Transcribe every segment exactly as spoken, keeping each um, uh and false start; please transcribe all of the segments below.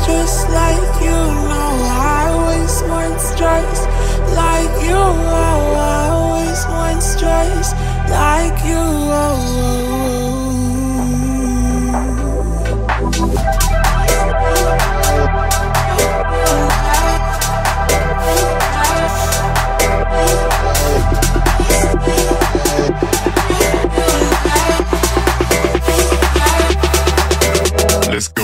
just like you. No, I always want stress like you. Oh, I always want stress like you. Oh, let's go.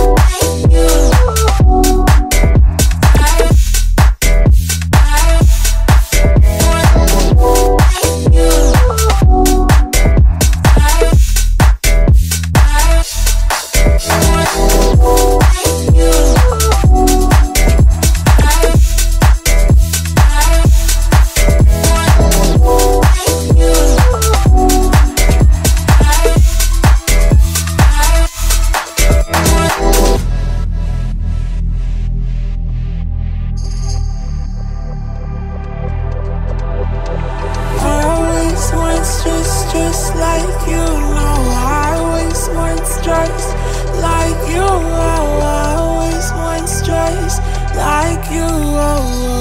Just, just like you. No, I always want stress like you. Oh, I always want stress like you. Oh,